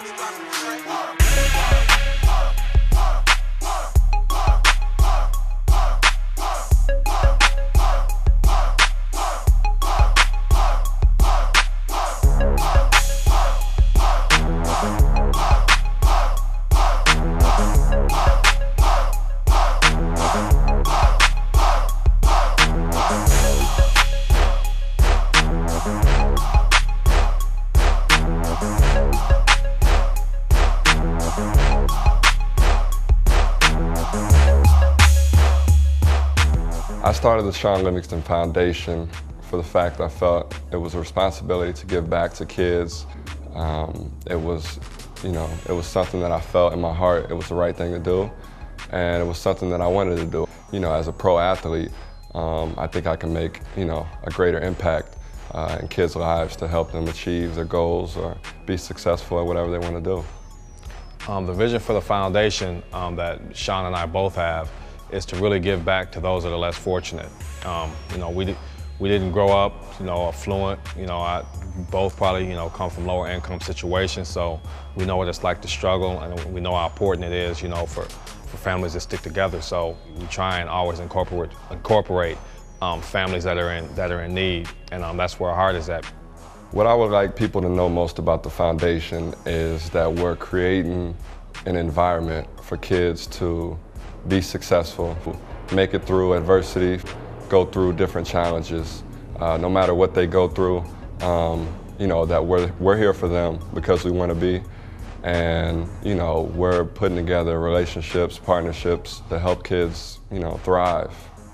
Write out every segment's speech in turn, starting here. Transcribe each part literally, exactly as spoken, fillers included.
I started the Sean Livingston Foundation for the fact I felt it was a responsibility to give back to kids. Um, it was, you know, it was something that I felt in my heart it was the right thing to do, and it was something that I wanted to do. You know, as a pro athlete, um, I think I can make, you know, a greater impact uh, in kids' lives to help them achieve their goals or be successful at whatever they want to do. Um, the vision for the foundation um, that Sean and I both have is to really give back to those that are less fortunate. Um, you know, we, we didn't grow up, you know, affluent. You know, I both probably, you know, come from lower income situations, so we know what it's like to struggle, and we know how important it is, you know, for, for families to stick together. So we try and always incorporate, incorporate um, families that are in, that are in need, and um, that's where our heart is at. What I would like people to know most about the foundation is that we're creating an environment for kids to be successful, make it through adversity, go through different challenges. Uh, no matter what they go through, um, you know, that we're, we're here for them because we want to be. And, you know, we're putting together relationships, partnerships to help kids, you know, thrive.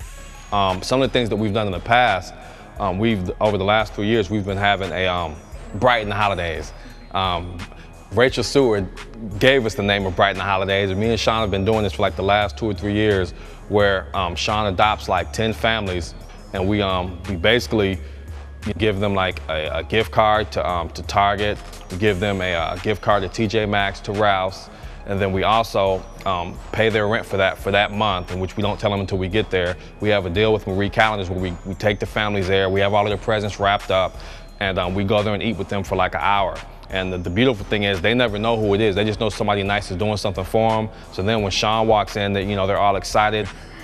Um, some of the things that we've done in the past, um, we've, over the last three years, we've been having a um, Brighten the Holidays. Um, Rachel Seward gave us the name of Brighten the Holidays, and me and Sean have been doing this for like the last two or three years, where um, Sean adopts like ten families, and we um, we basically give them like a, a gift card to um, to Target, we give them a, a gift card to T J Maxx, to Ralph's, and then we also um, pay their rent for that for that month, in which we don't tell them until we get there. We have a deal with Marie Callender's where we, we take the families there, we have all of their presents wrapped up, and um, we go there and eat with them for like an hour. And the, the beautiful thing is they never know who it is. They just know somebody nice is doing something for them. So then when Sean walks in, they, you know, they're all excited.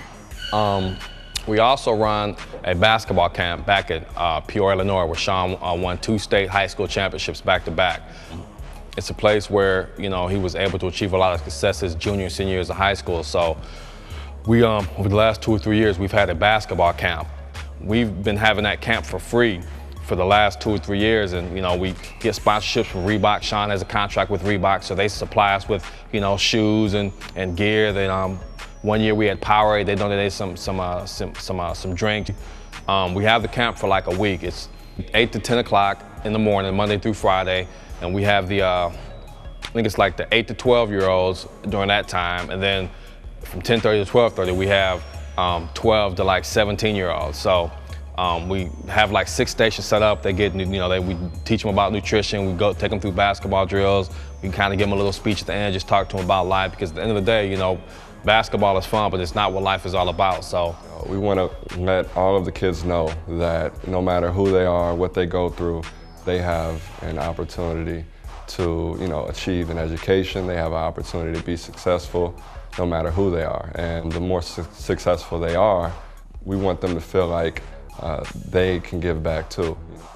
Um, we also run a basketball camp back at uh, Peoria, Illinois, where Sean uh, won two state high school championships back to back. It's a place where, you know, he was able to achieve a lot of success his junior and senior years of high school. So we, um, over the last two or three years, we've had a basketball camp. We've been having that camp for free for the last two or three years, and you know, we get sponsorships from Reebok. Sean has a contract with Reebok, so they supply us with, you know, shoes and and gear. Then um, one year we had Powerade. They donated some some uh, some some, uh, some drink. Um, we have the camp for like a week. It's eight to ten o'clock in the morning, Monday through Friday, and we have the uh, I think it's like the eight to twelve year olds during that time, and then from ten thirty to twelve thirty we have um, twelve to like seventeen year olds. So. Um, we have like six stations set up. They get, you know, they, we teach them about nutrition. We go take them through basketball drills. We kind of give them a little speech at the end, just talk to them about life, because at the end of the day, you know, basketball is fun, but it's not what life is all about. So we want to let all of the kids know that no matter who they are, what they go through, they have an opportunity to, you know, achieve an education. They have an opportunity to be successful, no matter who they are. And the more su successful they are, we want them to feel like Uh, they can give back too.